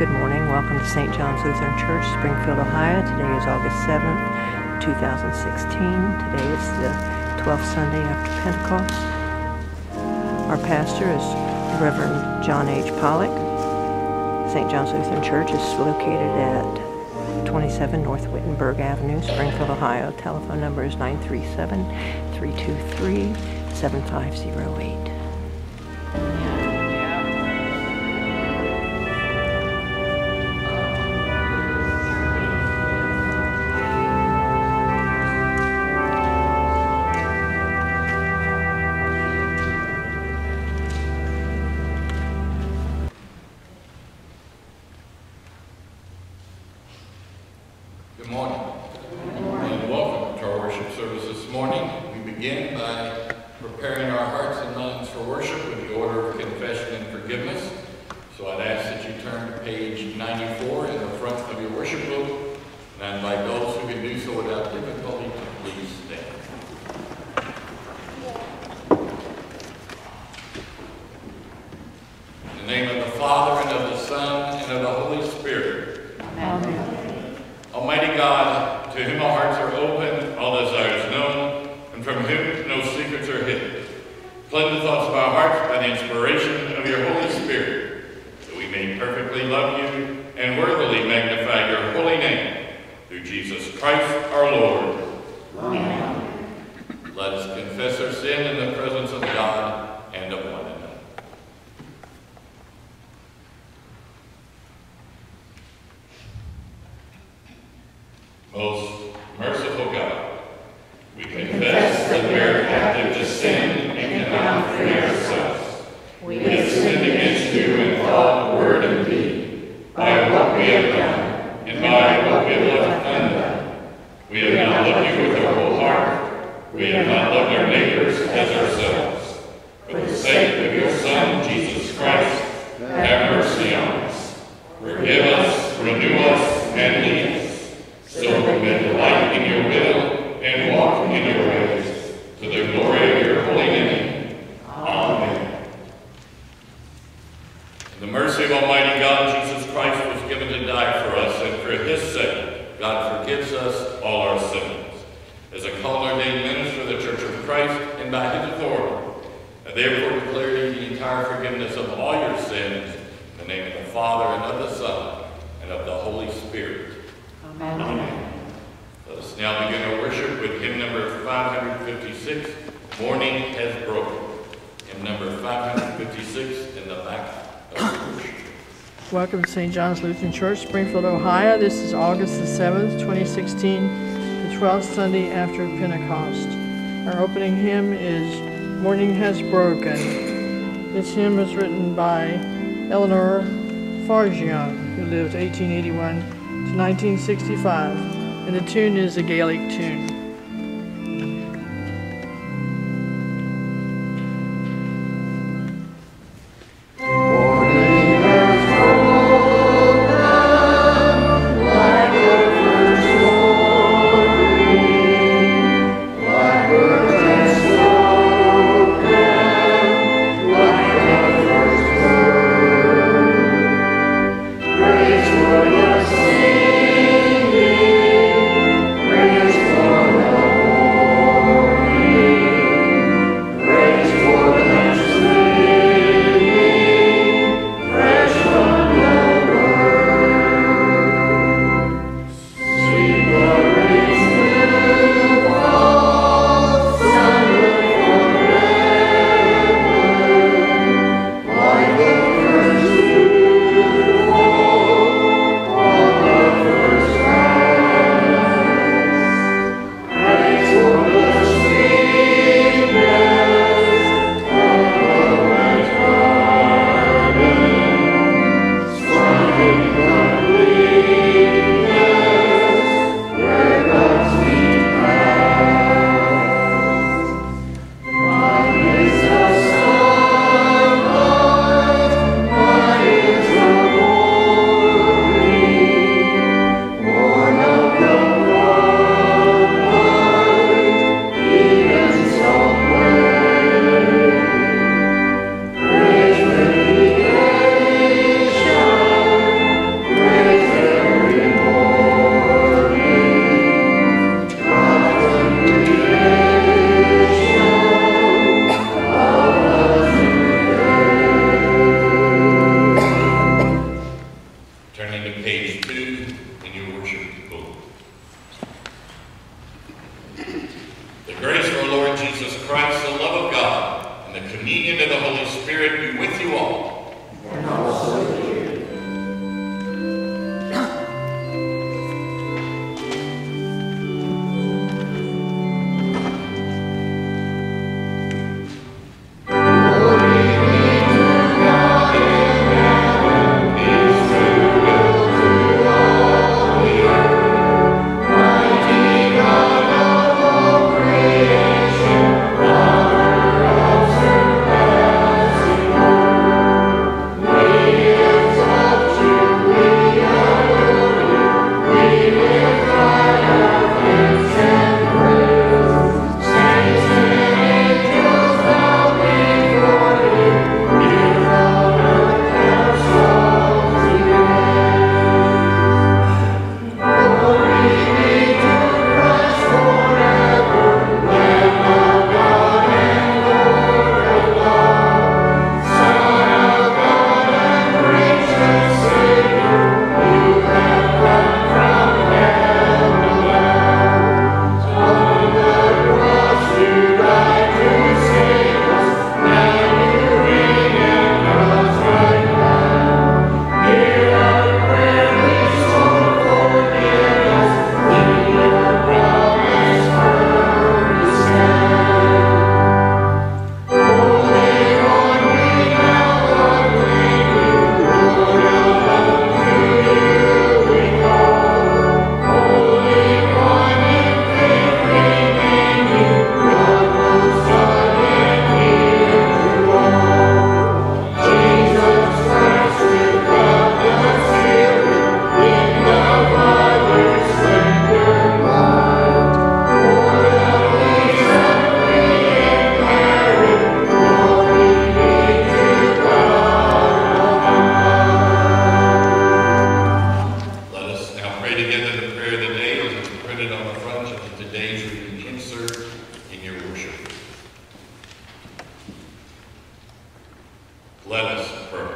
Good morning. Welcome to St. John's Lutheran Church, Springfield, Ohio. Today is August 7th, 2016. Today is the 12th Sunday after Pentecost. Our pastor is Reverend John H. Pollock. St. John's Lutheran Church is located at 27 North Wittenberg Avenue, Springfield, Ohio. Telephone number is 937-323-7508. Good morning. And welcome to our worship service this morning. We begin by preparing our hearts and minds for worship with the order of confession and forgiveness. So I'd ask that you turn to page 94 in the front of your worship book, and I invite those who can do so without difficulty to please stand. In the name of the Father, and of the Son, and of the Holy Spirit. Amen. Almighty God, to whom our hearts are open, all desires known, and from whom no secrets are hidden, cleanse the thoughts of our hearts by the inspiration of your Holy Spirit, that we may perfectly love you and worthily magnify your holy name, through Jesus Christ our Lord. Amen. Let us confess our sin in the presence of God and of one another. Most merciful God, we confess that we are captive to sin and cannot free ourselves. We have sinned against you in thought, word, and deed, by what we have done, and by what we have left undone. We have not loved you with our whole heart. We have not loved our neighbors as ourselves. For the sake of your Son, Jesus Christ, have mercy on us. Forgive us, renew us, and lead us, so we may delight in your will and walk in your ways, to the glory of your holy name. Amen. In the mercy of Almighty God, Jesus Christ was given to die for us, and for his sake, God forgives us all our sins. As a called and ordained minister of the Church of Christ, and by his authority, I therefore declare you the entire forgiveness of all your sins, in the name of the Father, and of the Son, and of the Holy Spirit. Amen. Amen. Let us now begin our worship with hymn number 556, Morning Has Broken. Hymn number 556 in the back of the worship. Welcome to St. John's Lutheran Church, Springfield, Ohio. This is August the 7th, 2016, the 12th Sunday after Pentecost. Our opening hymn is Morning Has Broken. This hymn was written by Eleanor Fargion, who lived 1881 to 1965, and the tune is a Gaelic tune. Praise for your singing, praise for Spirit be with you all. And also with you. Let us pray.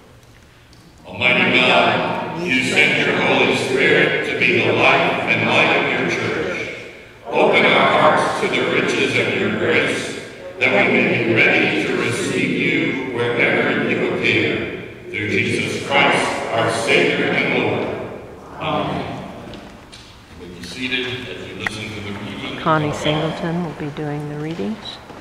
Almighty God, you sent your Holy Spirit to be the life and light of your church. Open our hearts to the riches of your grace, that we may be ready to receive you wherever you appear. Through Jesus Christ, our Savior and Lord. Amen. You may be seated as you listen to the reading. Connie Singleton will be doing the readings.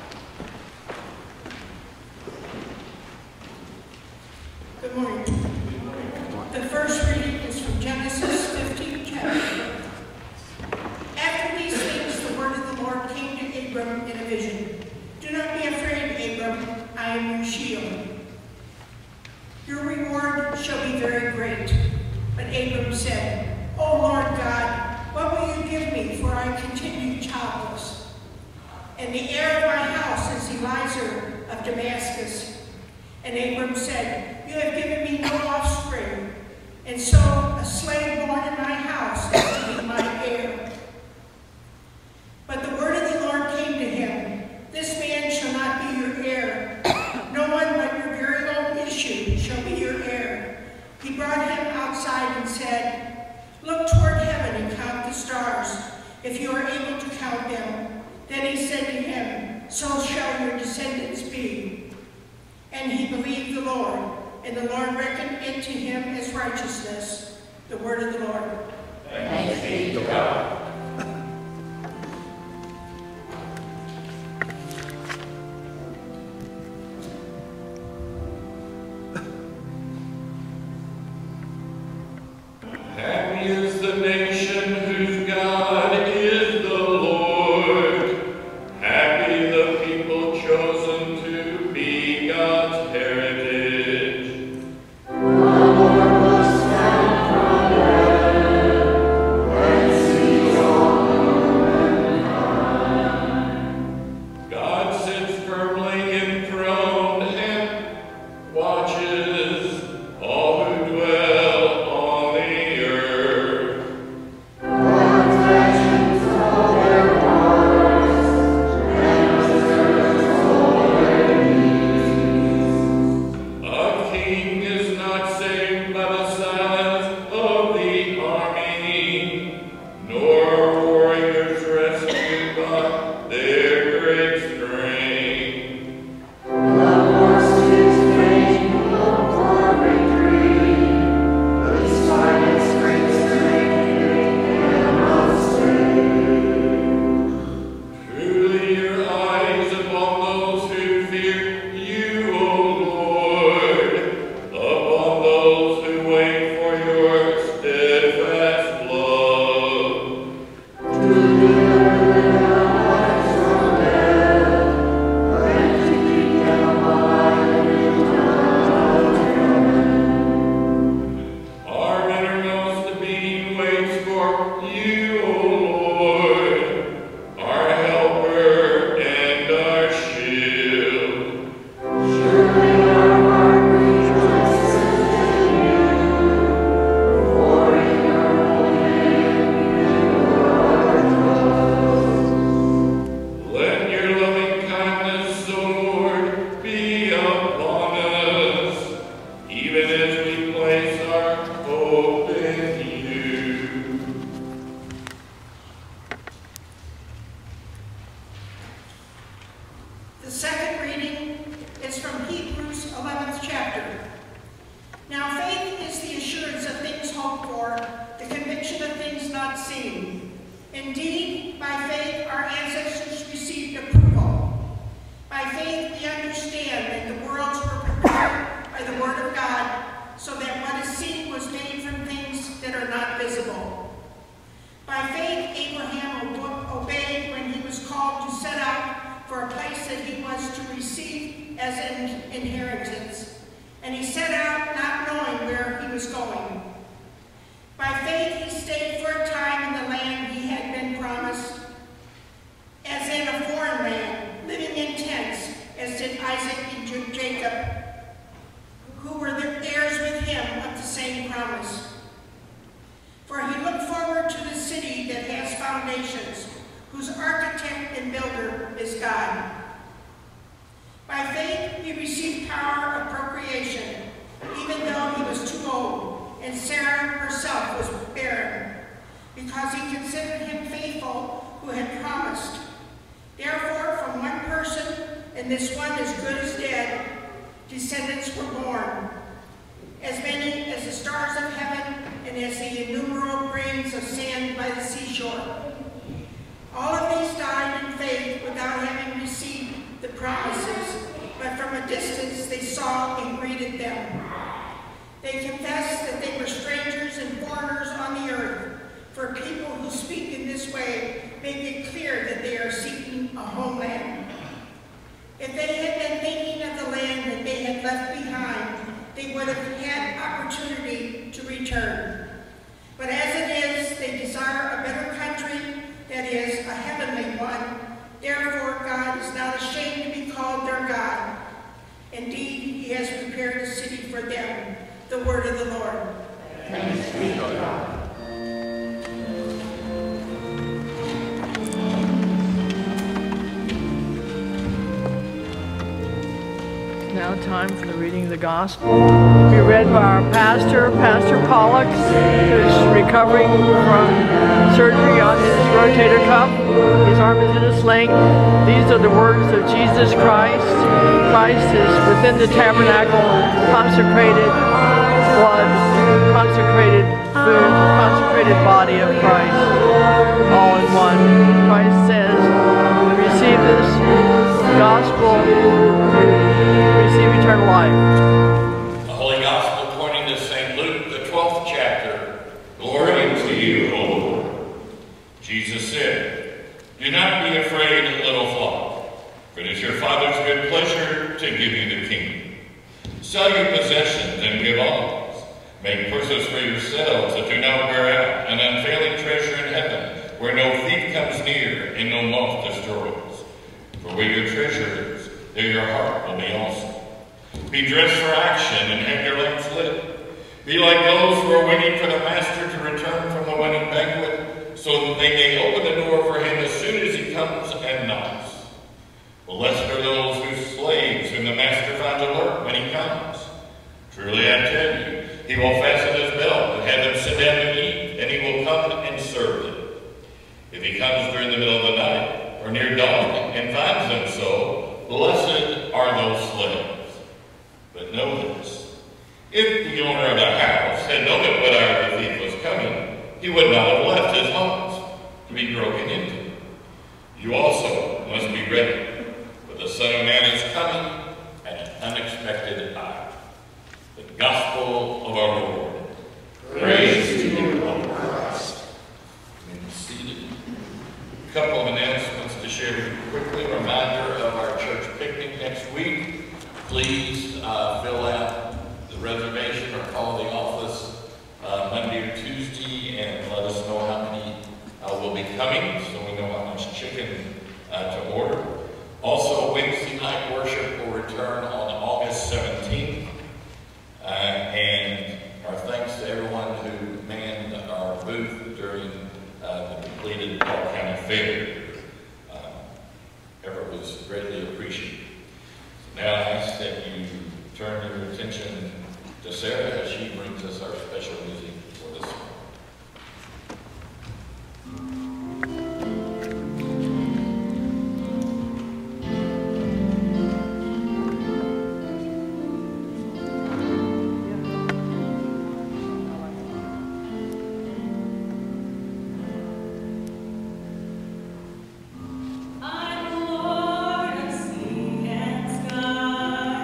Good morning. The first reading is from Genesis 15 chapter. After these things, the word of the Lord came to Abram in a vision. Do not be afraid, Abram, I am your shield. Your reward shall be very great. But Abram said, O Lord God, what will you give me, for I continue childless? And the heir of my house is Eliezer of Damascus. And Abram said, You have given me no offspring, and so a slave born in my house is to be my heir. But the word of the Lord came to him, This man shall not be your heir. No one but your very own issue shall be your heir. He brought him outside and said, Look toward heaven and count the stars, if you are able to count them. Then he said to him, So shall your descendants be. And he believed the Lord, and the Lord reckoned it to him as righteousness. The word of the Lord. Thanks be to God. Happy is the nation whose God is the Lord. Happy the people chosen to be God's heritage. The Lord was found from heaven, and sees as an inheritance, and he set out not knowing where he was going. By faith he stayed for a time in the land he had been promised, as in a foreign land, living in tents, as did Isaac and Jacob, who were the heirs with him of the same promise. For he looked forward to the city that has foundations, whose architect and builder is God. By faith he received power of procreation, even though he was too old, and Sarah herself was barren, because he considered him faithful who had promised. Therefore, from one person, and this one as good as dead, descendants were born, as many as the stars of heaven and as the innumerable grains of sand by the seashore. All of these died in faith without having received the promises, but from a distance they saw and greeted them. They confessed that they were strangers and foreigners on the earth, for people who speak in this way make it clear that they are seeking a homeland. If they had been thinking of the land that they had left behind, they would have had opportunity to return. But as it is, they desire a better country, that is, a heavenly one. Therefore, God is not ashamed to be called their God. Indeed, he has prepared a city for them. The word of the Lord. Thanks be to God. Now time for the reading of the gospel. Be read by our pastor, Pastor Pollock, who's recovering from surgery on his rotator cuff. His arm is in a sling. These are the words of Jesus Christ. Christ is within the tabernacle, consecrated blood, consecrated food, consecrated body of Christ, all in one. Christ says, receive this gospel, receive eternal life. The Holy Gospel according to St. Luke, the 12th chapter. Glory to you, O Lord. Jesus said, do not be afraid, little flock, for it is your Father's good pleasure to give you the kingdom. Sell your possessions and give alms. Make purses for yourselves that do not wear out, an unfailing treasure in heaven, where no thief comes near and no moth destroys. For where your treasure is, there your heart will be also. Be dressed for action and have your lamps lit. Be like those who are waiting for the master to return from the wedding banquet, so that they may open the door for him as soon as he comes and knocks. Blessed are those whose slaves whom the master finds alert when he comes. Truly I tell you, he will fasten his belt and have them sit down and eat, and he will come and serve them. If he comes during the middle of the night or near dawn and finds them so, blessed are those slaves. But know this, if the owner of the house had known that what hour the thief was coming, he would not have left his house to be broken into. You also must be ready, for the Son of Man is coming at an unexpected hour. The Gospel of our Lord. Praise to you, O Christ. You may be seated. A couple of announcements to share with you quickly. Reminder of our church picnic next week. Please fill out the reservation or call the office Monday or Tuesday and let us know how many will be coming, so we know how much chicken to order. Also, Wednesday night worship will return on August 17th. And our thanks to everyone who manned our booth during the completed Pollock County Fair. Effort was greatly appreciated. So now I ask that you turn your attention to Sarah as she brings us our special music for this morning.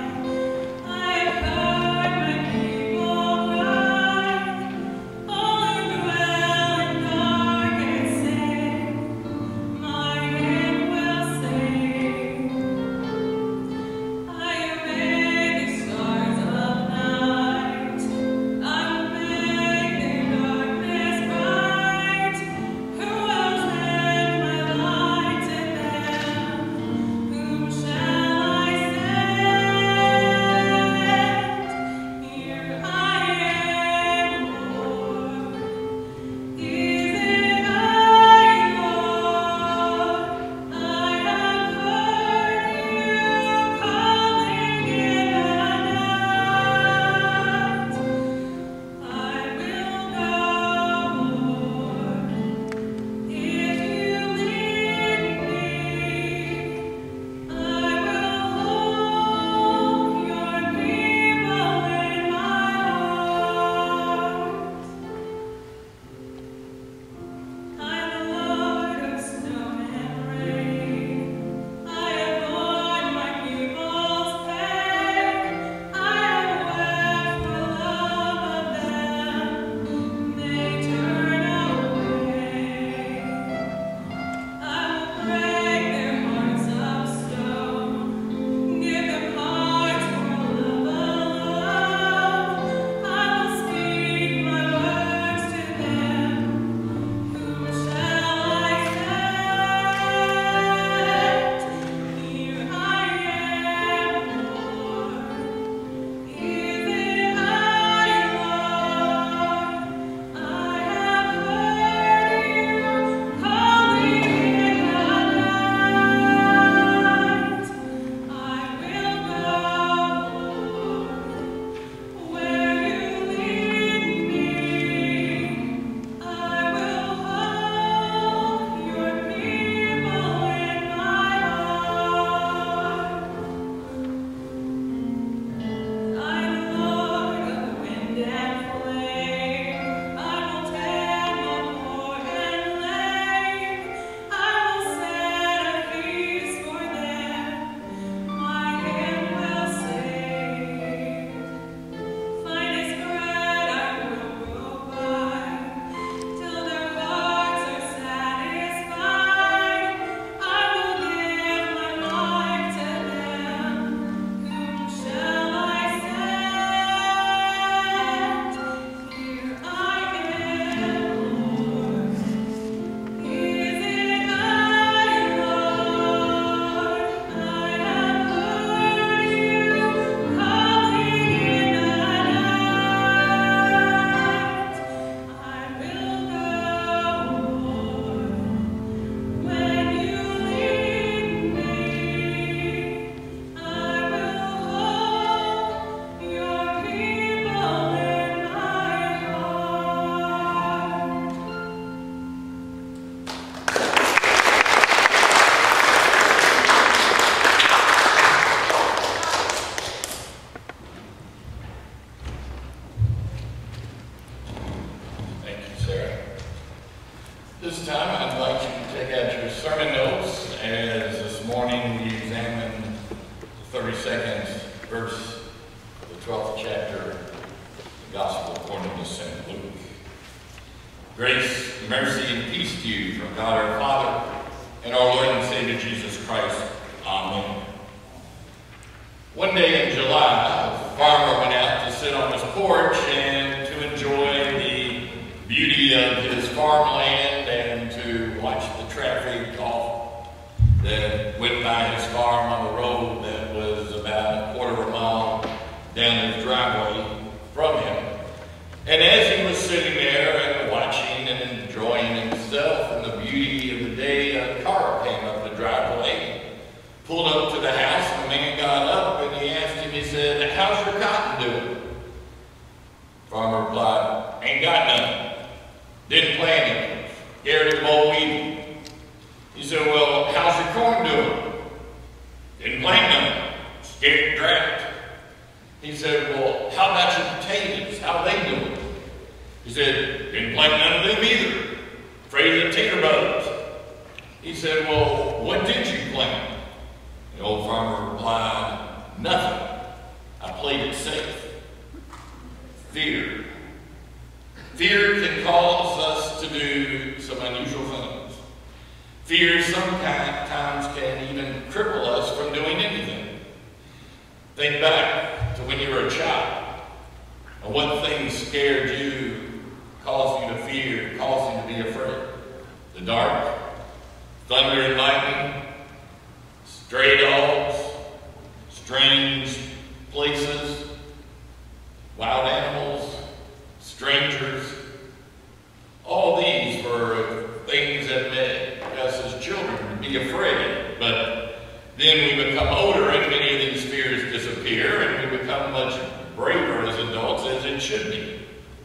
All This time I invite you to take out your sermon notes as this morning we examine the 32nd verse of the 12th chapter of the Gospel according to St. Luke. Grace, mercy, and peace to you from God our Father and our Lord and Savior Jesus Christ. Amen. One day in July, a farmer went out to sit on his porch and to enjoy the beauty of his farmland and to watch the traffic off that went by his farm on the road that was about a quarter of a mile down his driveway from him. And as he was sitting there and watching and enjoying himself and the beauty of the day, a car came up the driveway, pulled up to the house, and the man got up and he asked him, he said, "How's your cotton doing?" Farmer replied, "Ain't got none. Didn't plant it. Scared of the boll weevil." He said, "Well, how's your corn doing?" "Didn't plant none. Scared of drought." He said, "Well, how about your potatoes? How are they doing?" He said, "Didn't plant none of them either. Afraid of the tater bugs." He said, "Well, what did you plant?" The old farmer replied, "Nothing. I played it safe." Fear. Fear can cause us to do some unusual things. Fear sometimes can even cripple us from doing anything. Think back to when you were a child and what things scared you, caused you to fear, caused you to be afraid. The dark, thunder and lightning, stray dogs, strange places, wild animals, strangers. All these were things that made us as children be afraid. But then we become older and many of these fears disappear and we become much braver as adults, as it should be.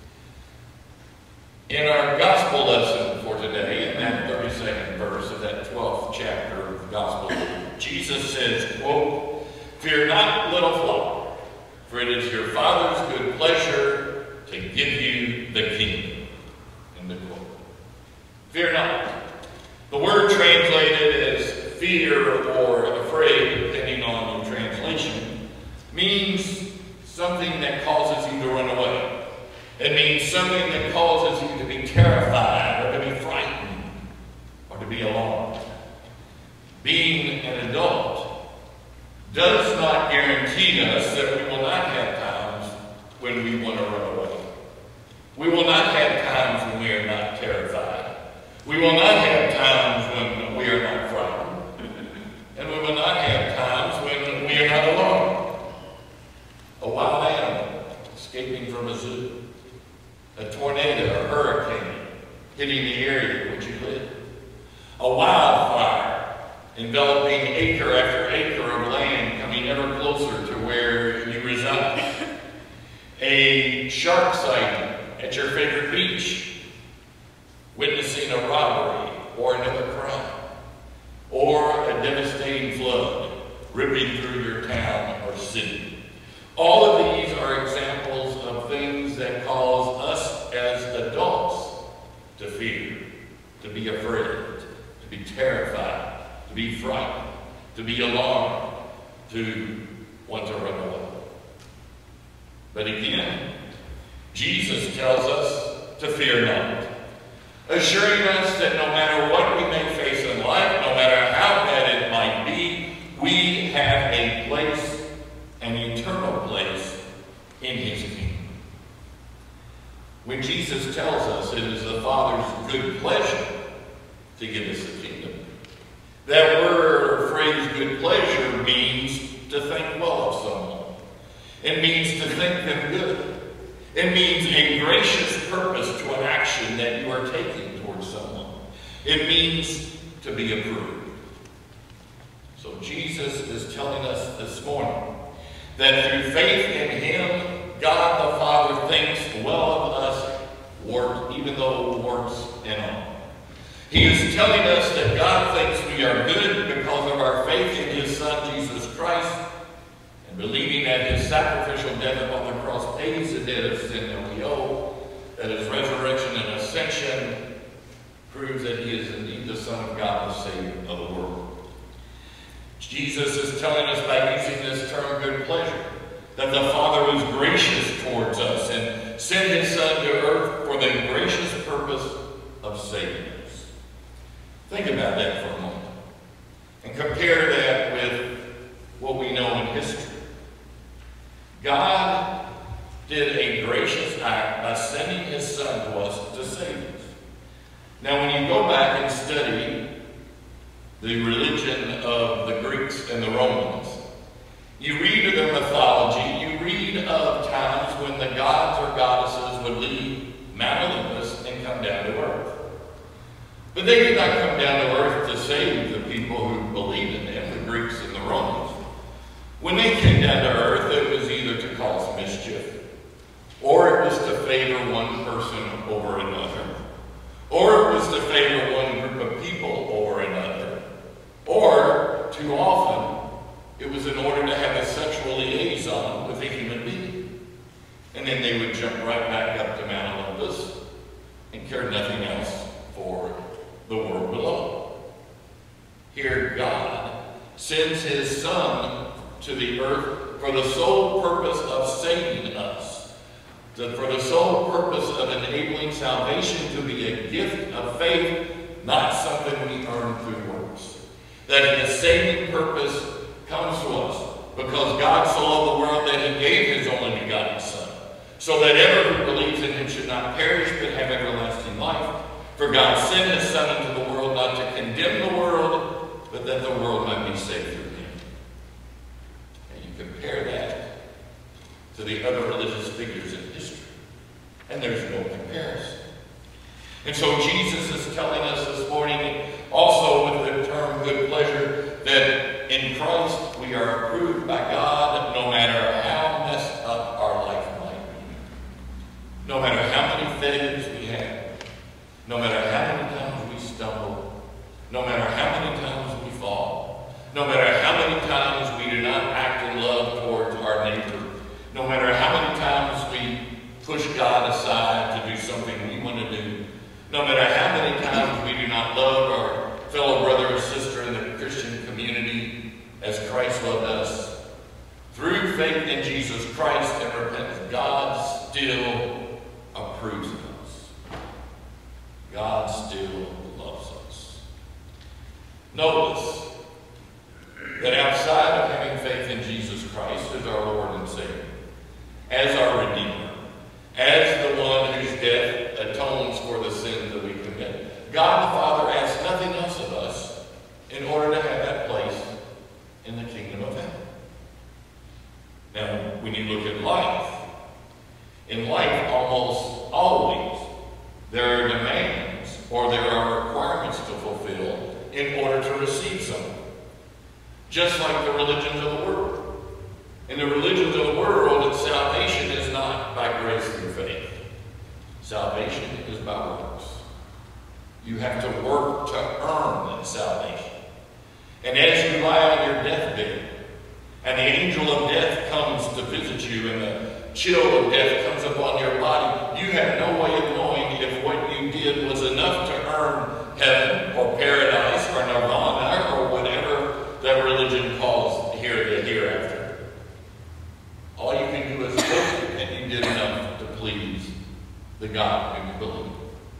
In our gospel lesson for today, in that 32nd verse of that 12th chapter of the gospel, Jesus says, quote, "Fear not, little flock, for it is your Father's good pleasure to give you the kingdom." End of quote. Fear not. The word translated as fear or afraid, depending on the translation, means something that causes you to run away. It means something that causes you to be terrified or to be frightened or to be alarmed. Being an adult does not guarantee us that we will not have times when we want to run away. We will not have times when we are not terrified. We will not have times when we are not frightened. And we will not have times when we are not alone. A wild animal escaping from a zoo. A tornado or hurricane hitting the area in which you live. A wildfire enveloping acre after acre of land, coming ever closer to where you reside. A shark sighting at your favorite beach. Witnessing a robbery or another crime. Or a devastating flood ripping through your town or city. All of these are examples of things that cause us as adults to fear, to be afraid, to be terrified, to be frightened, to be alarmed, to want to run away. But again, Jesus tells us to fear not, assuring us that no matter what we may face in life, no matter how bad it might be, we have a place, an eternal place in His kingdom. When Jesus tells us it is the Father's good pleasure to give us the kingdom, that word or phrase, good pleasure, means to think well of someone. It means to think them good. It means a gracious purpose to an action that you are taking towards someone. It means to be approved. So Jesus is telling us this morning that through faith in Him, God the Father thinks well of us, even though warts and all. He is telling us that God thinks we are good because of our faith in His Son, Jesus Christ, and believing that His sacrificial death upon the cross pays the debt of sin that we owe, that His resurrection and ascension proves that he is indeed the Son of God, the Savior of the world. Jesus is telling us by using this term good pleasure that the Father was gracious towards us and sent his Son to earth for the gracious purpose of saving us. Think about that for a moment and compare that with what we know in history. God did a gracious act by sending his Son to us to save us. Now, when you go back and study the religion of the Greeks and the Romans, you read of their mythology, you read of times when the gods or goddesses would leave Mount Olympus and come down to earth. But they did not come down to earth to save the people who believed in them, the Greeks and the Romans. When they came down to earth, it was either to cause mischief, or it was to favor one person over another, or it was to favor one group of people over another, or, too often, it was in order to have a sexual liaison with a human being. And then they would jump right back up to Mount Olympus and care nothing else for the world below. Here, God sends his Son to the earth for the sole purpose of saving us, for the sole purpose of enabling salvation to be a gift of faith, not something we earn through works. That his saving purpose comes to us because God so loved the world that he gave his only begotten Son, so that everyone who believes in him should not perish but have everlasting life. For God sent his Son into the world not to condemn the world, but that the world might be saved through him. And you compare that to the other religious figures in history, and there's no comparison. And so Jesus is telling us this morning, also with the term good pleasure, that in Christ we are approved by God no matter how messed up our life might be. No matter how many failures we have, no matter how many times we stumble, no matter how many times we fall, no matter how many times we do not act in love towards our neighbor, no matter how many times we push God aside to do something we want to do, no matter how many times we do not love our fellow brother or sister in the Christian community as Christ loved us, through faith in Jesus Christ and repentance, God still approves of us. God still loves us. Notice that outside of having faith in Jesus Christ as our Lord and Savior, as our Redeemer, as the one whose death atones for the sins that we commit, God the Father asks nothing else of us in order to have that place in the kingdom of heaven. Now, when you look at life, in life almost always there are demands or there are requirements to fulfill in order to receive something. Just like the religions of the world. In the religions of the world, salvation is not by grace through faith. Salvation is by works. You have to work to earn that salvation. And as you lie on your deathbed, and the angel of death comes to visit you, and the chill of death comes upon your body, you have no way of knowing if what you did was enough to earn heaven or paradise or nirvana or whatever that religion calls the hereafter. All you can do is hope that you did enough to please the God whom you believe.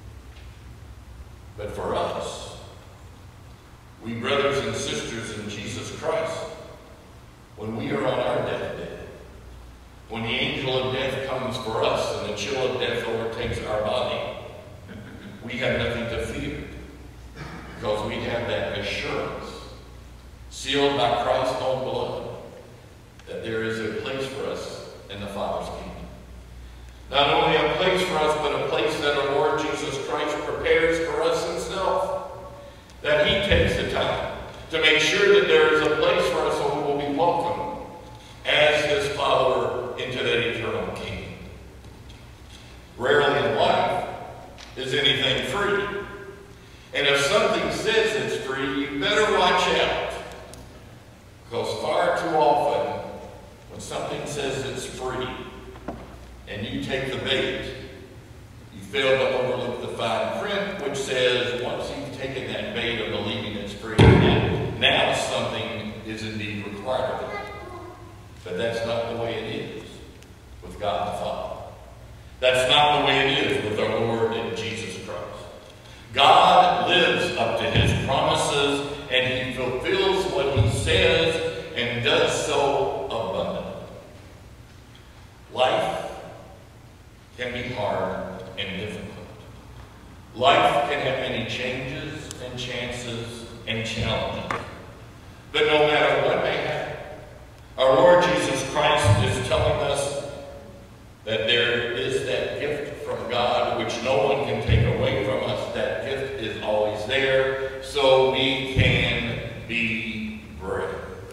But for us, we brothers and sisters in Jesus Christ, when we are on our deathbed, when the angel of death comes for us and the chill of death overtakes our body, we have nothing to fear because we have that assurance, sealed by Christ's own blood, that there is a place for us in the Father's kingdom. Not only a place for us, but a place that our Lord Jesus Christ prepares for us himself. That he takes the time to make sure that there is a place for us where we will be welcomed as his follower into that eternal kingdom. Rarely in life is anything free. And if something says it's free, you better watch out. Because far too often, when something says it's free, and you take the bait, you failed to overlook the fine print, which says once you've taken that bait of believing it's free, now something is indeed required of it. But that's not the way it is with God the Father. That's not the way it is with our Lord and Jesus Christ. God lives up to his promises, and he fulfills what he says and does so abundantly. Life can be hard and difficult. Life can have many changes and chances and challenges. But no matter what may happen, our Lord Jesus Christ is telling us that there is that gift from God which no one can take away from us. That gift is always there, so we can be brave.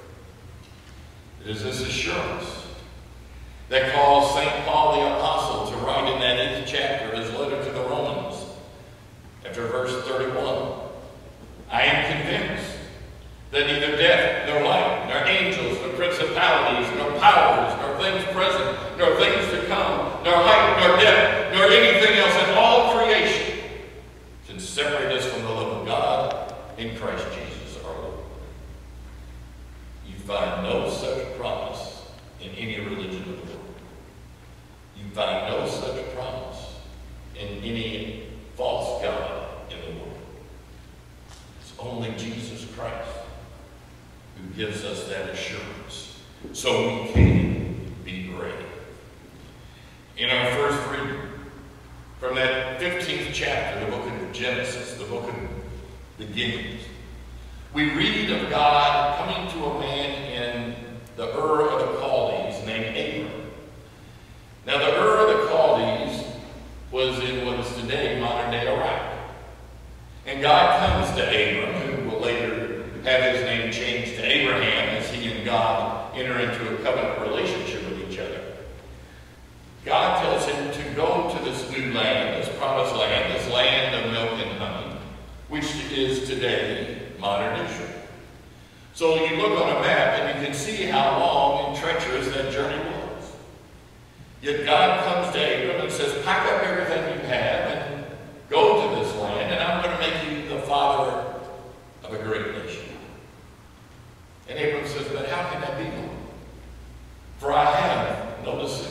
It is this assurance that caused St. Paul the Apostle to write in that 8th chapter his letter to the Romans, after verse 31, I am convinced that neither death, nor life, nor angels, nor principalities, nor powers, nor things present, nor things to come, nor height, nor depth, nor anything else in all creation can separate us from the love of God in Christ Jesus our Lord. You find no such promise in any religion of the world. You find no such promise in any false god in the world. It's only Jesus Christ who gives us that assurance, so we can be brave. In our first reading, from that 15th chapter, the book of Genesis, the book of beginnings, we read of God coming to a man in the Ur of the Chaldees named Abram. Now, the Ur of the Chaldees was in what is today modern-day Iraq. And God comes to Abram, who will later have his name changed to Abraham as he and God enter into a covenant relationship with each other. God tells him to go to this new land, this promised land, this land of milk and honey, which is today modern Israel. So you look on a map and you can see how long and treacherous that journey was. Yet God comes to Abram and says, pack up everything you have and go to this land, and I'm going to make you the father of a great nation. And Abram says, but how can that be, Lord? For I have no descendant.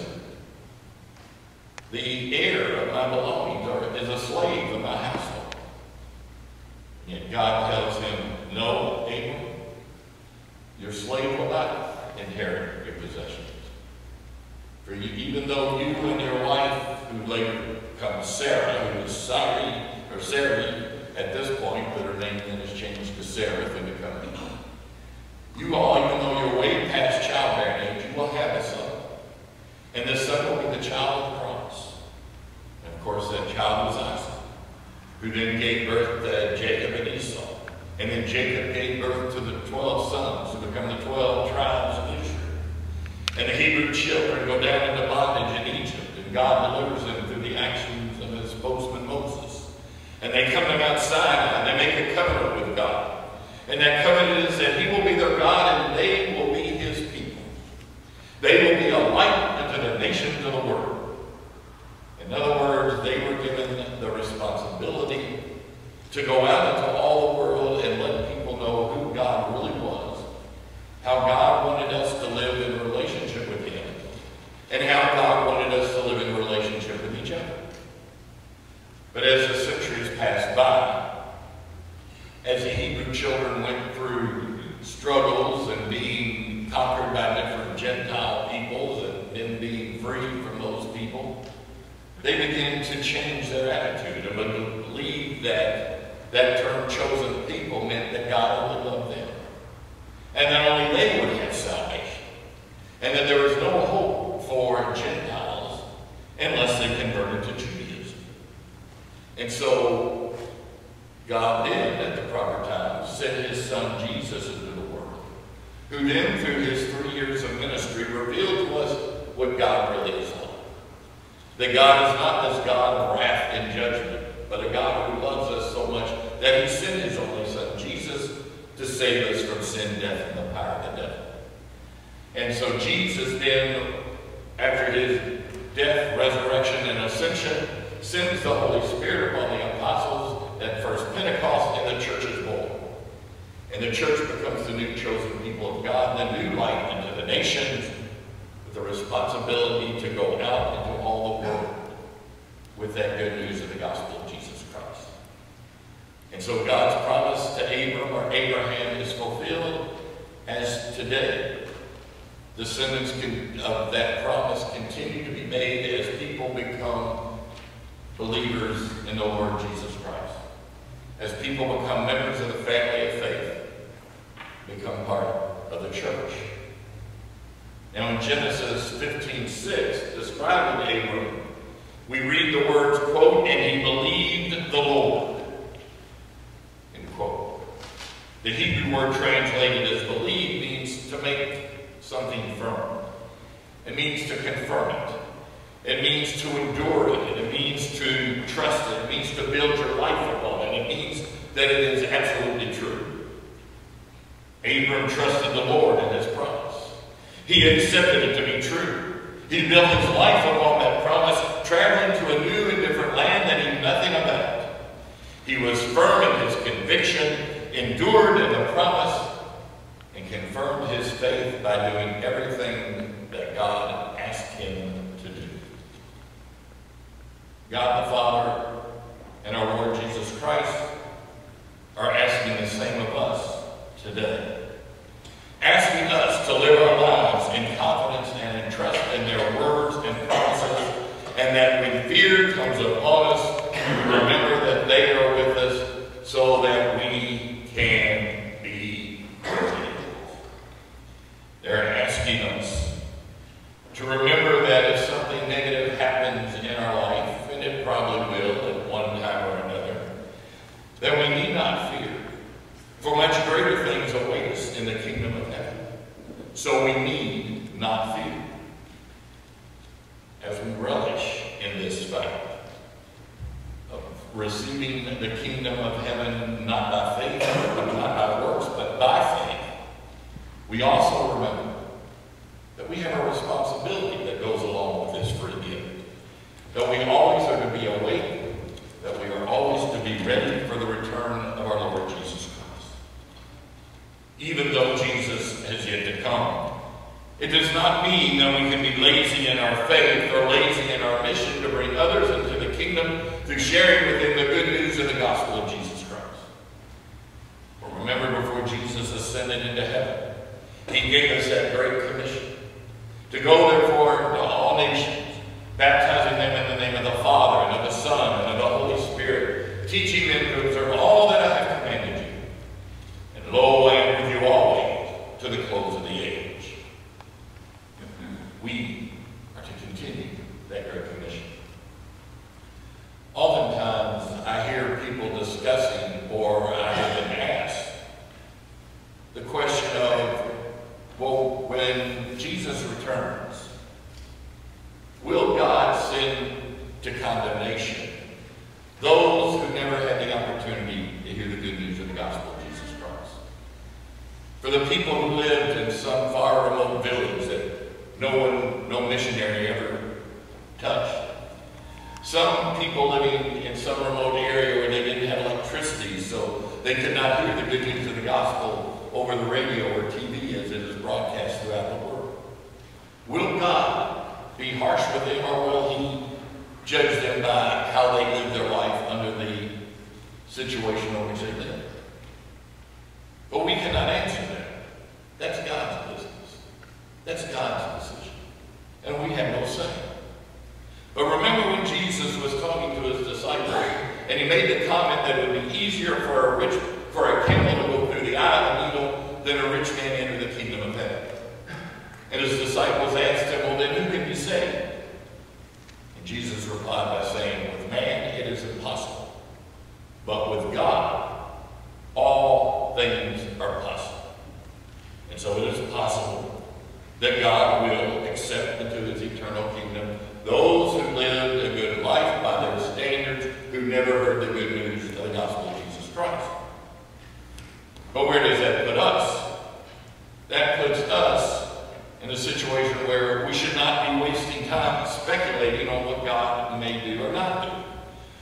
The heir of my belongings is a slave of my household. Yet God tells him, no, Abram, your slave will not inherit your possessions. For you, even though you and your wife, who later becomes Sarah, who is Sarai at this point, but her name then is changed to Sarah and become Eve. You all, even though you're way past childbearing age, you will have a son. And this son will be the child of the promise. And of course, that child was Isaac, who then gave birth to Jacob and Esau. And then Jacob gave birth to the 12 sons, who become the 12 tribes of Israel. And the Hebrew children go down into bondage in Egypt, and God delivers them through the actions of his spokesman Moses. And they come to Mount Sinai, and they make a covenant with God. And that covenant is that he will be their God, and they will be his people. They will be a light unto the nations of the world. In other words, they were given the responsibility to go out into all the world and let people know who God really was, how God wanted us to live in relationship with him, and how God wanted us to live in relationship with each other. But as the centuries passed by, as the Hebrew children went through struggles and being conquered by different Gentile peoples and then being freed from those people, they began to change their attitude and believe that that term chosen people meant that God only loved them. And that only they would have salvation. And that there was no hope for Gentiles unless they converted to Judaism. And so God did, at the proper time, send his son Jesus into the world, who then, through his 3 years of ministry, revealed to us what God really is like. That God is not this God of wrath and judgment, but a God who loves us so much that he sent his only son, Jesus, to save us from sin, death, and the power of the devil. And so Jesus then, after his death, resurrection, and ascension, sends the Holy Spirit upon the apostles at first Pentecost, and the church is born. And the church becomes the new chosen people of God, the new light into the nations, with the responsibility to go out into all the world with that good news of the gospel of Jesus Christ. And so God's promise to Abraham is fulfilled as today. Descendants of that promise continue to be made as people become believers in the Lord Jesus Christ. As people become members of the family of faith, become part of the church. Now in Genesis 15:6, describing Abram, we read the words, quote, "And he believed the Lord," end quote. The Hebrew word translated as believe means to make something firm. It means to confirm it. It means to endure it. It means to trust it. It means to build your life upon it. It means that it is absolutely true. Abram trusted the Lord in his promise. He accepted it to be true. He built his life upon that promise, traveling to a new and different land that he knew nothing about. He was firm in his conviction, endured in the promise, and confirmed his faith by doing everything that God asked him to do. God the Father and our Lord Jesus Christ are asking the same of us today. Asking us to live our lives in confidence and in trust in their words and promises, and that when fear comes upon us, we remember that they are with us so that we can be ready. They're asking us to remember that if something negative happens in our life, and it probably will at one time or another, that we need not fear. For much greater things await us in the kingdom of heaven. So we need not fear. As we relish in this fact of receiving the kingdom of heaven not by faith, not by works, but by faith, we also remember that we have a responsibility that goes along with this free gift. That we always are to be awake, that we are always to be ready for the return of our Lord Jesus Christ. Even though Jesus has yet to come, it does not mean that we can be lazy in our faith or lazy in our mission to bring others into the kingdom through sharing with them the good news of the gospel of Jesus Christ. For remember, before Jesus ascended into heaven, he gave us that great commission to go therefore to all nations, baptizing them in the name of the Father and of the Son and of the Holy Spirit, teaching them to observe all that I have commanded you. And lo, I am with you always to the close of the age. We are to continue that great commission. Oftentimes, I hear people discussing, or I have been asked, the question of, well, when Jesus returns, will God send to condemnation those who never had the opportunity to hear the good news of the gospel of Jesus Christ? For the people who lived in some far remote village that no missionary ever touched. Some people living in some remote area where they didn't have electricity, so they could not hear the good news of the gospel over the radio or TV as it is broadcast throughout the world. Will God be harsh with them, or will he judge them by how they live their life under the situation in which they live? But we cannot answer that. That's God's business. That's God's decision. And we have no say. But remember when Jesus was talking to his disciples, and he made the comment that it would be easier for a camel to go through the eye of a needle than a rich man enter the kingdom of heaven. And his disciples asked him, well, then who can be saved? And Jesus replied by saying, with man it is impossible, but with God all things are possible. And so it is possible that God will accept into his eternal kingdom those who lived a good life by their standards, who never heard the good news of the gospel of Jesus Christ. But where does that put us? That puts us in a situation where we should not be wasting time speculating on what God may do or not do.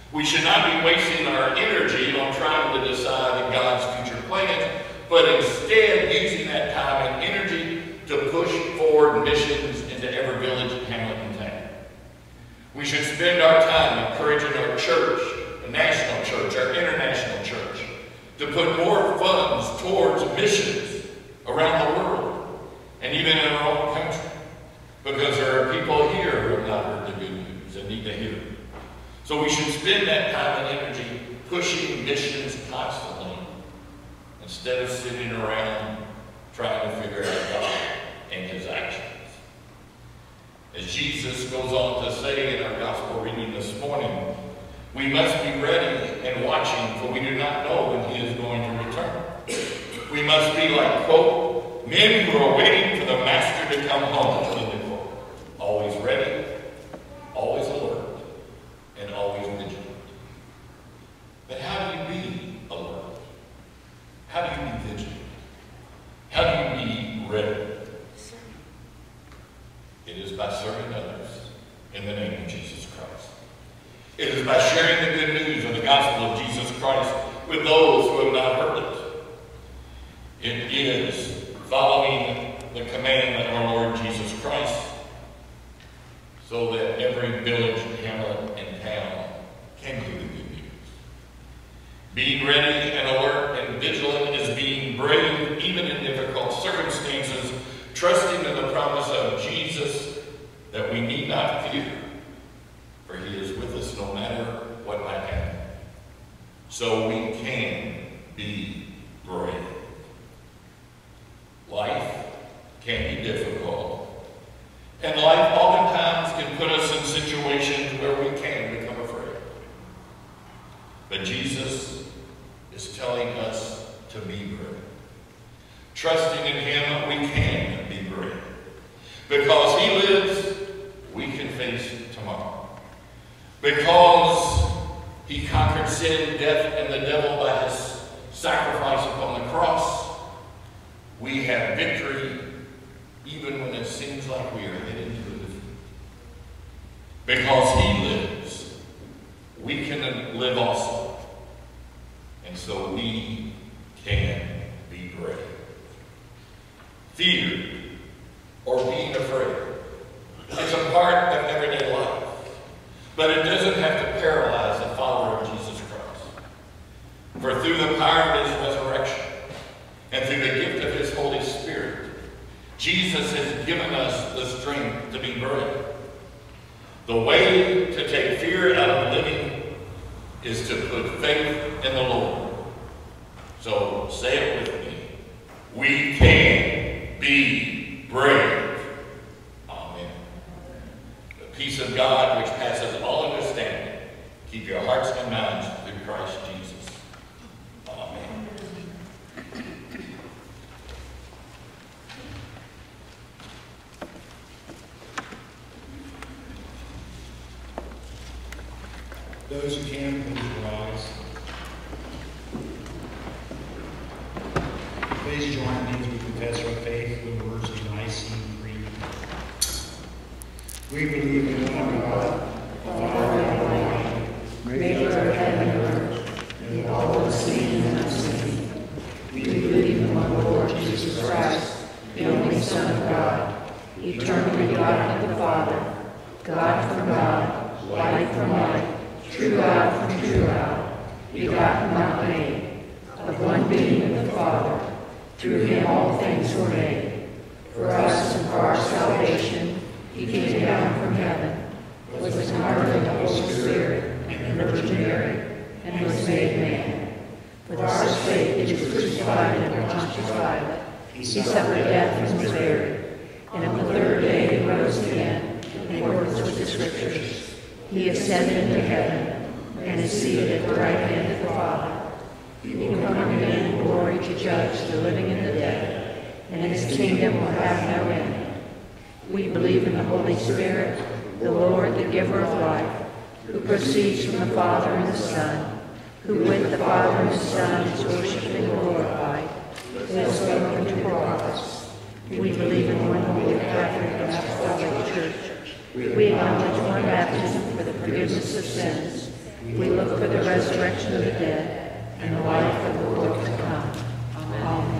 We should not be wasting our energy on trying to decide God's future plans, but instead using that time and energy to push forward missions into every village, hamlet, and town. We should spend our time encouraging our church, the national church, our international church, to put more funds towards missions around the world, and even in our own country, because there are people here who have not heard the good news and need to hear it. So we should spend that time and energy pushing missions constantly, instead of sitting around trying to figure out God and His actions. As Jesus goes on to say in our gospel reading this morning, we must be ready and watching, for we do not know when He is going to return. We must be like, quote, men who are waiting for the Master to come home, end quote. Always ready, always alert, and always vigilant. But how do you be alert? How do you be vigilant? How do you be ready? It is by serving others in the name of Jesus Christ. It is by sharing the good news of the gospel of Jesus Christ with those who have not heard it. It is following the command of our Lord Jesus Christ, so that every village, hamlet, and town can hear the good news. Being ready and alert and vigilant is being brave even in difficult circumstances, trusting in the promise of Jesus that we need not fear, for He is with us no matter what might happen. So we can be brave. Life can be difficult, and life oftentimes can put us in situations where we can become afraid. But Jesus is telling us to be brave. Trusting in Him, we can be brave. Because He lives, we can face tomorrow. Because He conquered sin, death, and the devil by His sacrifice upon the cross, we have victory even when it seems like we are heading to a defeat. Because He lives, we can live also. And so we can be brave. Fear, or being afraid, is a part of everyday life. But it doesn't have to paralyze a follower of Jesus Christ. For through the power of His resurrection, and through the gift of His Holy Spirit, Jesus has given us the strength to be brave. The way to take fear out of living is to put faith in the Lord. So say it with me. We can be brave. Amen. The peace of God, which passes all understanding, keep your hearts and minds through Christ Jesus. Amen. Those who can, please rise. Please join me as we confess our faith with the words of the Nicene Creed. We believe in one God, the Father Almighty, maker of heaven and earth, and all the seen and unseen. We believe in one Lord Jesus Christ, the only Son of God, eternally begotten of the Father, God from God, light from light, true God from true God, begotten, not made, of one being of the Father. Through Him all things were made. For us and for our salvation, He came down from heaven, was incarnate of the Holy Spirit and the Virgin Mary, and was made man. For our sake He was crucified under Pontius Pilate. He suffered death and was buried. And on the third day He rose again, in accordance with the Scriptures. He ascended into heaven, and is seated at the right hand of the Father. He will come again in glory to judge the living and the dead, and His kingdom will have no end. We believe in the Holy Spirit, the Lord, the giver of life, who proceeds from the Father and the Son, who with the Father and the Son is worshipped and glorified, who has spoken to prophets. We believe in one holy Catholic and Apostolic Church. We acknowledge one baptism for the forgiveness of sins. We look for the resurrection of the dead and the life of the world to come. Amen.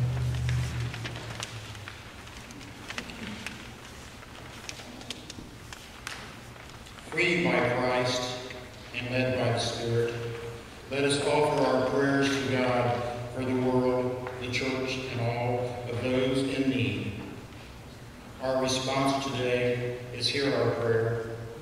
Freed by Christ and led by the Spirit, let us offer our prayers to God for the world, the church, and all of those in need. Our response today is hear our prayer.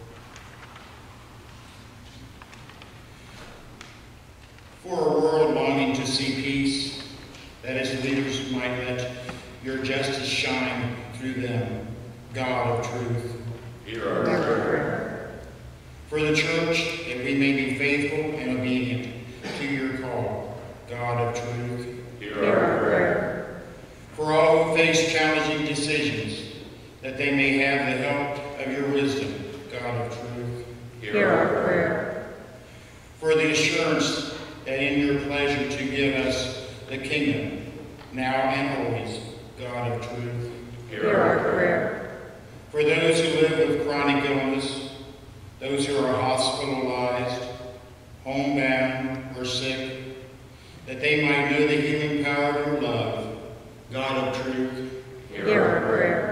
For a world longing to see peace, that its leaders might let your justice shine through them, God of truth. Hear our prayer. For the church, that we may be faithful and obedient to your call, God of truth. Hear our prayer. For all who face challenging decisions, that they may have the help of your wisdom, God of truth. Hear our prayer. For the assurance that in your pleasure to give us the kingdom, now and always, God of truth. Hear our prayer. For those who live with chronic illness, those who are hospitalized, homebound, or sick, that they might know the healing power of your love, God of truth. Hear our prayer.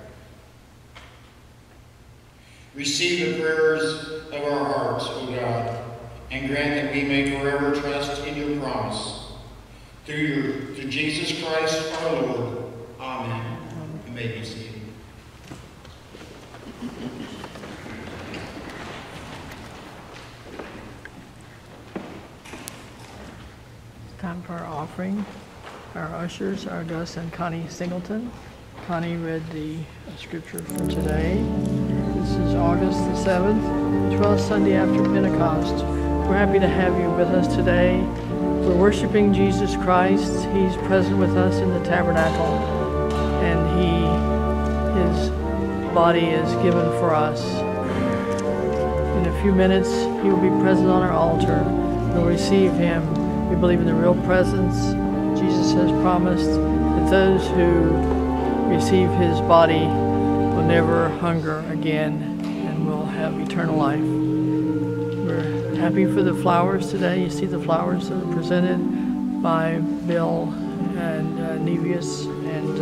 Receive the prayers of our hearts, O God, and grant that we may forever trust in your promise. Through Jesus Christ our Lord. Amen. You may be seated. Time for our offering. Our ushers are Gus and Connie Singleton. Connie read the scripture for today. This is August the 7th, 12th Sunday after Pentecost. We're happy to have you with us today. We're worshiping Jesus Christ. He's present with us in the tabernacle, and his body is given for us. In a few minutes, he will be present on our altar. We'll receive him. We believe in the real presence. Jesus has promised that those who receive his body will never hunger again and will have eternal life. We're happy for the flowers today. You see the flowers that are presented by Bill and Nevius and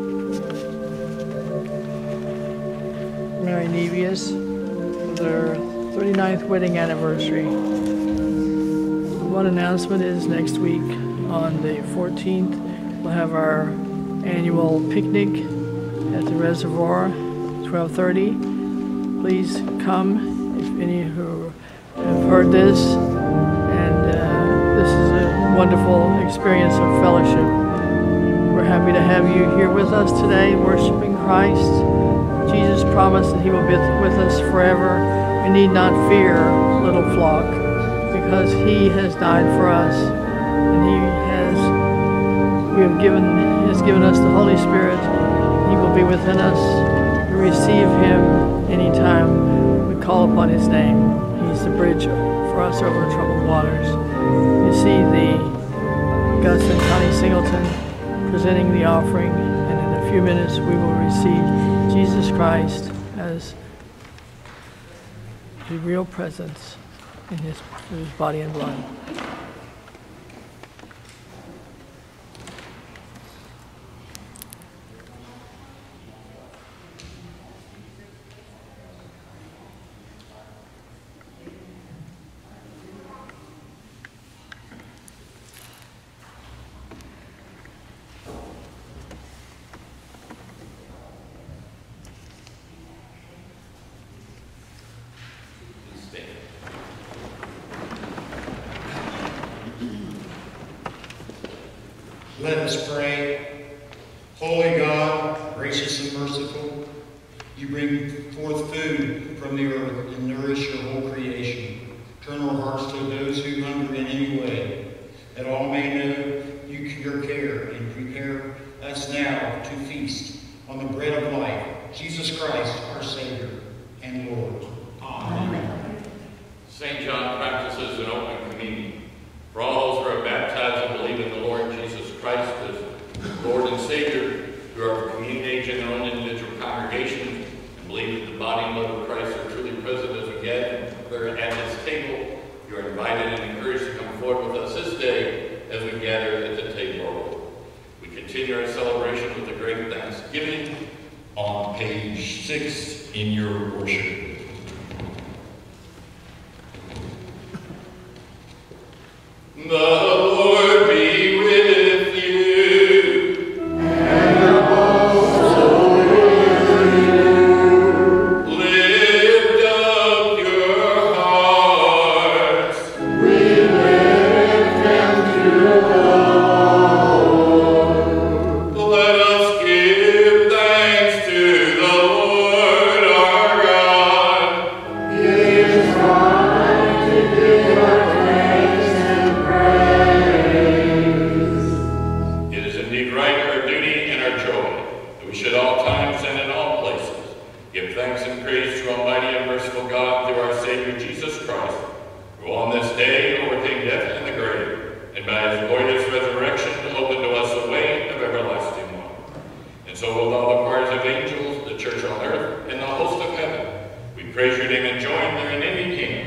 Mary Nevius for their 39th wedding anniversary. One announcement is next week on the 14th, we'll have our annual picnic at the reservoir, 12:30. Please come if any who have heard this, and this is a wonderful experience of fellowship. We're happy to have you here with us today, worshiping Christ. Jesus promised that he will be with us forever. We need not fear, little flock, because he has died for us, and he has given us the Holy Spirit. He will be within us. We receive him anytime we call upon his name. He's the bridge for us over troubled waters. You see the Gus and Connie Singleton presenting the offering, and in a few minutes we will receive Jesus Christ as the real presence in his body and blood. Let us pray. Holy God, gracious and merciful, you bring forth food from the earth and nourish your whole creation. Turn our hearts to those who hunger in any way, that all may know your care, and prepare us now to feast on the bread of life, Jesus Christ, our Savior and Lord. Amen. St. John practices an open communion. For all those who are baptized and believe in the Lord Jesus Christ as Lord and Savior, who are for communion age in their own individual congregation, and believe that the body and blood of Christ are truly present as we gather and declare at his table, 6 in your worship. The Lord be with you. And also with you. Lift up your hearts. We lift them to the Lord. Let us give thanks to the Lord our God. It is right to give our thanks and praise. It is indeed right, our duty and our joy, that we should all times and in all places give thanks and praise to Almighty and merciful God through our Savior Jesus Christ, who on this day overcame death and the grave, and by his glorious resurrection opened to us a way of everlasting life. And so with all the choirs of angels, the church on earth, and the host of heaven, we praise your name and join their unending hymn.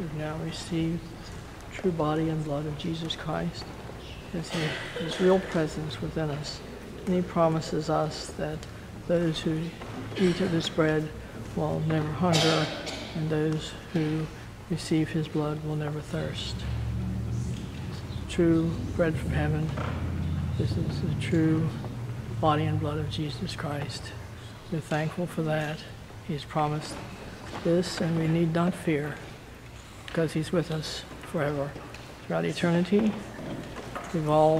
who've now received the true body and blood of Jesus Christ, his real presence within us. And he promises us that those who eat of this bread will never hunger, and those who receive his blood will never thirst. True bread from heaven. This is the true body and blood of Jesus Christ. We're thankful for that. He's promised this, and we need not fear, because he's with us forever. Throughout eternity, we've all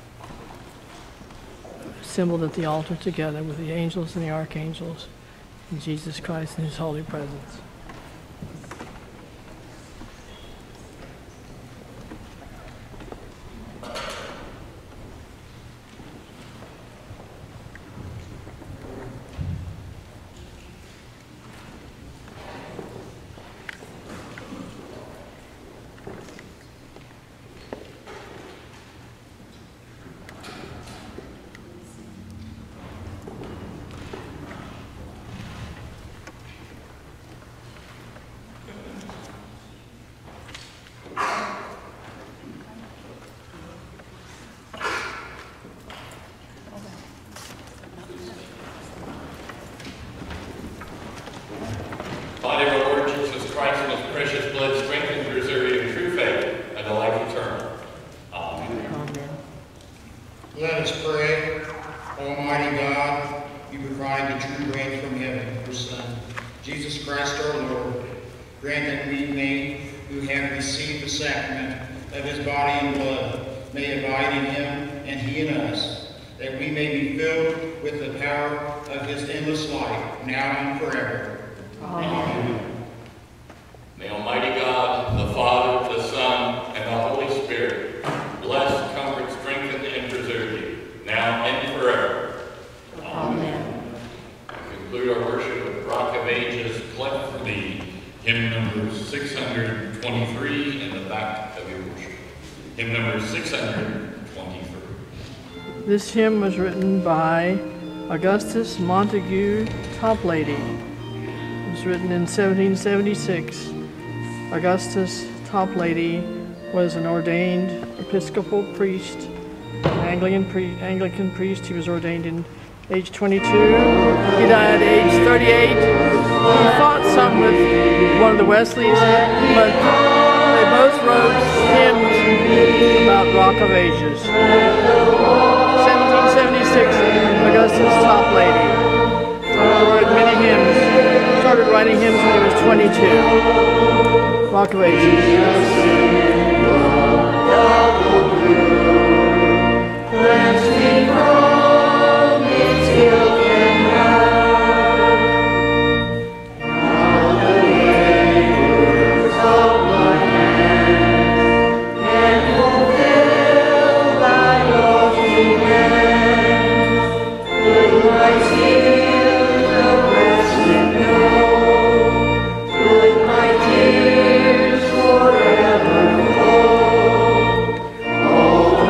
assembled at the altar together with the angels and the archangels, and Jesus Christ in his holy presence. Body of our Lord Jesus Christ and his precious blood strengthen, preserve you in true faith and the life eternal. Amen. Amen. Let us pray. Almighty God, you provide the true rain from heaven, your Son, Jesus Christ our Lord. Grant that we may, who have received the sacrament of his body and blood, may abide in him and he in us, that we may be filled with the power of his endless life, now and forever. Amen. May Almighty God, the Father, the Son, and the Holy Spirit bless, comfort, strengthen, and preserve you, now and forever. Amen. We conclude our worship with Rock of Ages, Cleft for Thee, hymn number 623 in the back of your worship. Hymn number 623. This hymn was written by Augustus Montague Toplady. It was written in 1776. Augustus Toplady was an ordained Episcopal priest, an Anglican priest. He was ordained in age 22. He died at age 38. He fought some with one of the Wesleys, but they both wrote hymns about Rock of Ages. 1776, Augustus Toplady wrote many hymns. Started writing hymns when he was 22. Rock of Ages. Forever.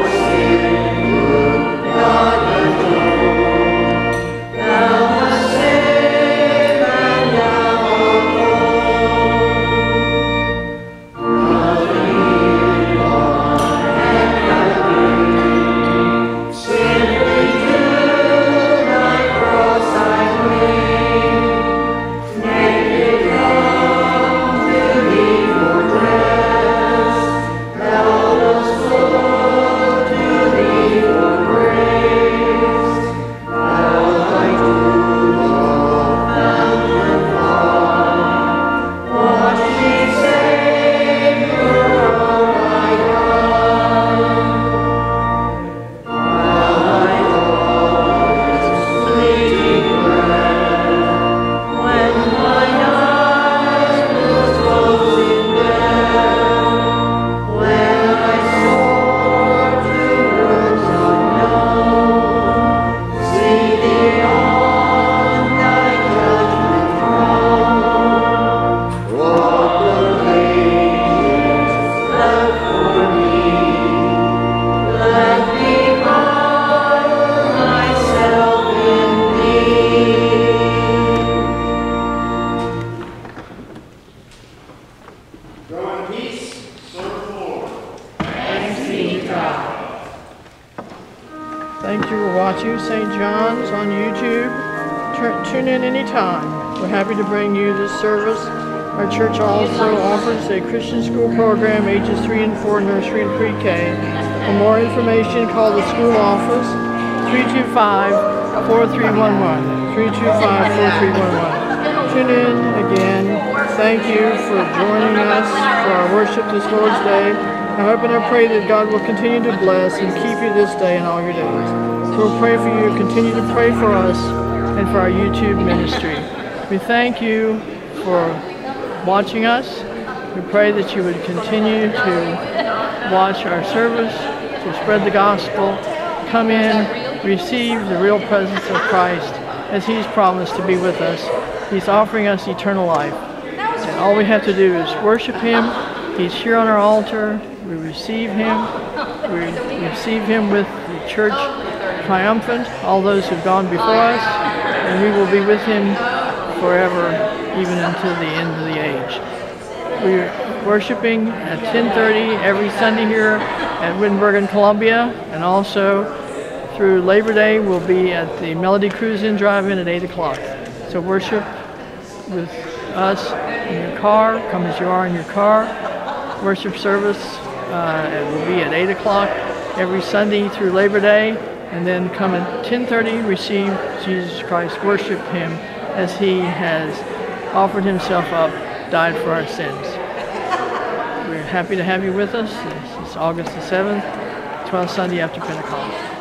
Thank you for watching St. John's on YouTube. Tune in anytime. We're happy to bring you this service. Our church also offers a Christian school program, ages 3 and 4, nursery and pre-K. For more information, call the school office, 325-4311. 325-4311. Tune in again. Thank you for joining us for our worship this Lord's Day. I hope and I pray that God will continue to bless and keep you this day and all your days. So we'll pray for you. Continue to pray for us and for our YouTube ministry. We thank you for watching us. We pray that you would continue to watch our service, to spread the gospel, come in, receive the real presence of Christ as He's promised to be with us. He's offering us eternal life. And all we have to do is worship Him. He's here on our altar. We receive Him. We receive Him with the church triumphant, all those who've gone before us, and we will be with Him forever, even until the end of the age. We're worshiping at 10:30 every Sunday here at Wittenberg in Columbia, and also through Labor Day we'll be at the Melody Cruise-In Drive-In at 8 o'clock. So worship with us in your car, come as you are in your car. Worship service will be at 8 o'clock every Sunday through Labor Day, and then come at 10:30, receive Jesus Christ, worship Him as He has offered Himself up, died for our sins. We're happy to have you with us. This is August the 7th, 12th Sunday after Pentecost.